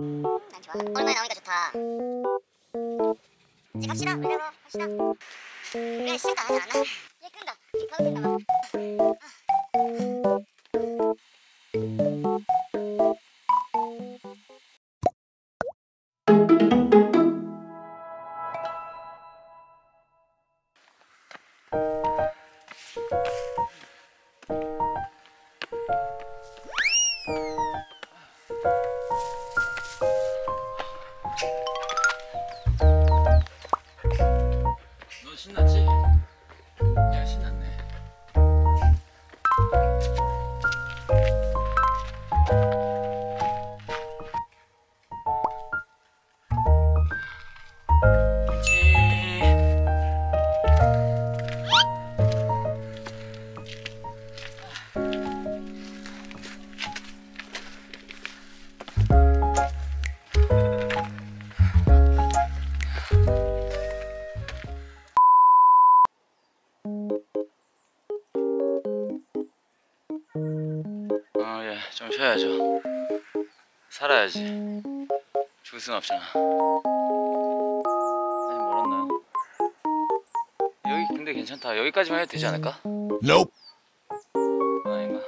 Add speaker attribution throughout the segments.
Speaker 1: 난 좋아. 오랜만에 나오니까 좋다. 이제 갑시다. 올려고 갑시다. 그래 시작도 안 하지 않나? 얘 끈다. 바로 끈다 막.
Speaker 2: 너 신났지? 야 신났네. 예, 좀 쉬어야죠. 살아야지. 죽을 순 없잖아. 아직 멀었나요? 여기 근데 괜찮다. 여기까지만 해도 되지 않을까?
Speaker 3: Nope.
Speaker 2: 그건 아닌가?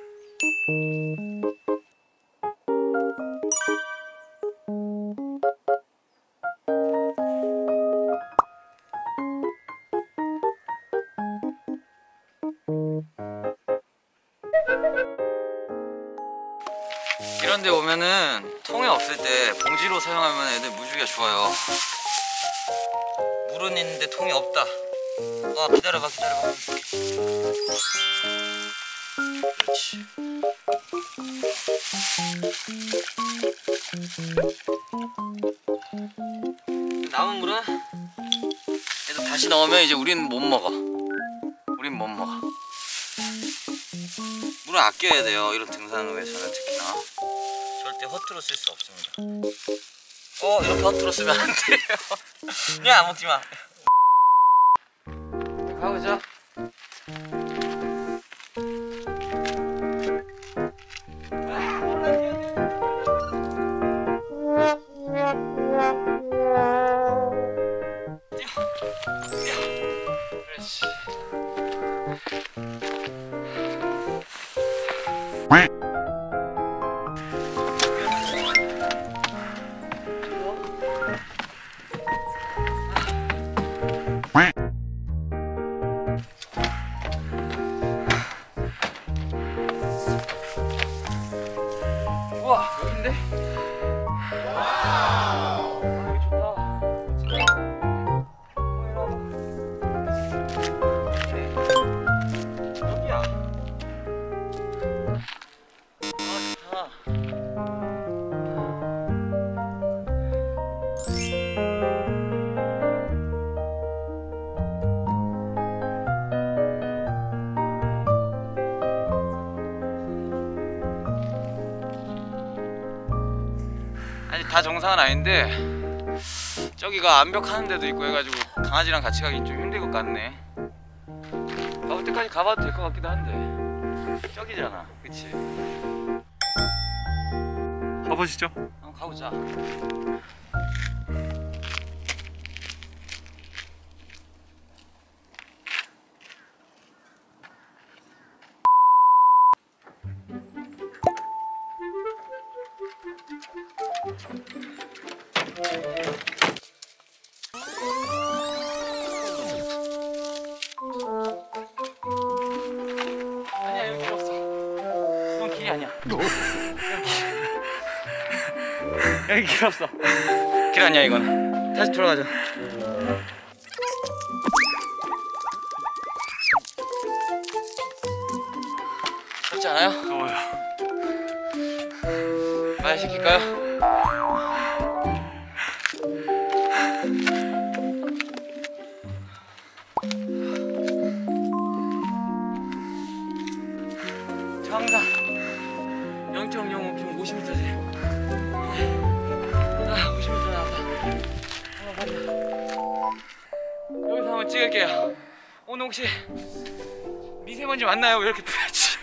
Speaker 2: 이런 데 오면은 통에 없을 때 봉지로 사용하면 애들 물주기가 좋아요. 물은 있는데 통이 없다. 아 기다려봐. 그렇지. 남은 물은 애들 다시 넣으면 이제 우리는 못 먹어. 물은 아껴야 돼요. 이런 등산로에서는 특히나 절대 허투루 쓸 수 없습니다. 이렇게 허투루 쓰면 안 돼요. 야 먹지 마. 가보자. 그렇지. 우와 여긴데? 와우 여기 좋다. 여기야. 좋다. 아직 다 정상은 아닌데 저기가 암벽하는 데도 있고 해가지고 강아지랑 같이 가기 좀 힘들 것 같네. 가볼 때까지 가봐도 될 것 같기도 한데 저기잖아, 그치?
Speaker 3: 가보시죠.
Speaker 2: 한번 가보자. 아니야 여기 길 없어. 이건 길이 아니야. 여기 길 없어. 길 아니야 이건. 다시 돌아가자. 덥지 않아요?
Speaker 3: 더워요.
Speaker 2: 말 시킬까요? 항상 0.05km 50m지. 50m 나왔다. 한번 가자. 여기서 한번 찍을게요. 오늘 혹시 미세먼지 맞나요? 왜 이렇게 뿌옇지?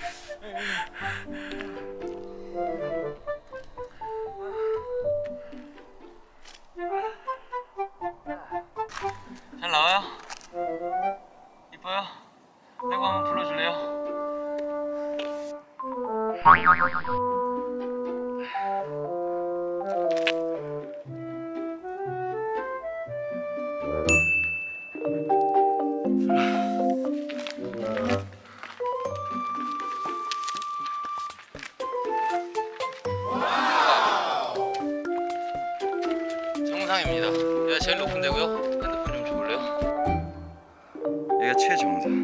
Speaker 2: 정상입니다. 여기가 제일 높은 데고요. 핸드폰 좀 줘볼래요? 여기가 최정상.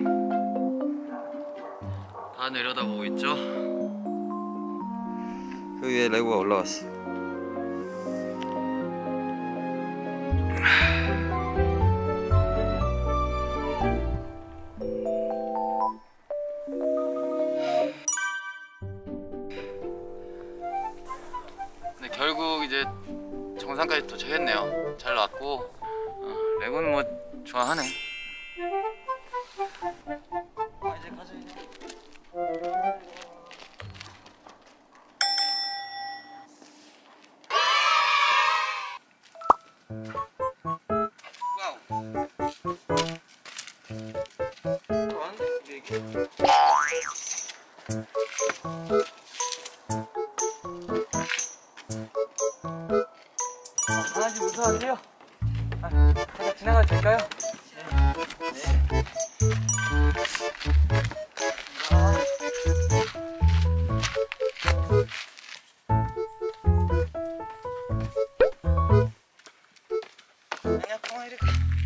Speaker 2: 다 내려다보고 있죠? 그 위에 레고가 올라왔어. 근데 결국 이제 정상까지 도착했네요. 잘 왔고 레고는 뭐 좋아하네. 이제 가자 이제. 와우. 왔는데 우리 애기. 강아지 무서워하세요? 잠깐 지나가도 될까요? 네. 안녕, 콩아 이렇게.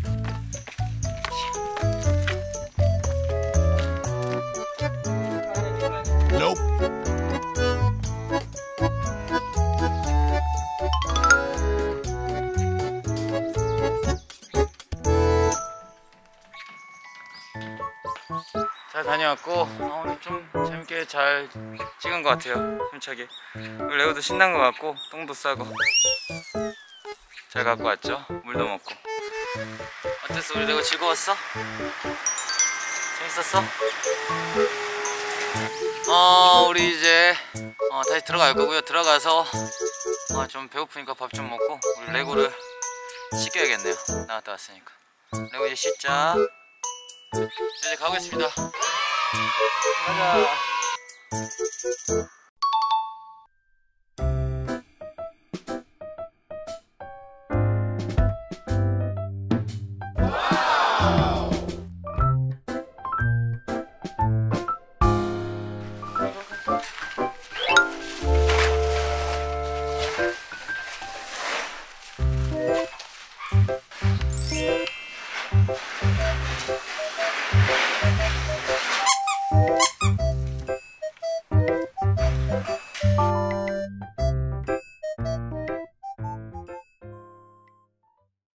Speaker 3: Nope.
Speaker 2: 잘 다녀왔고 오늘 좀 재밌게 잘 찍은 것 같아요. 힘차게. 오늘 레오도 신난 것 같고 똥도 싸고 잘 갖고 왔죠. 물도 먹고. 어땠어? 우리 레오 즐거웠어? 재밌었어? 우리 이제 다시 들어갈 거고요. 들어가서 좀 배고프니까 밥 좀 먹고 우리 레고를 씻겨야겠네요. 나갔다 왔으니까. 레고 이제 씻자. 이제 가보겠습니다. 가자.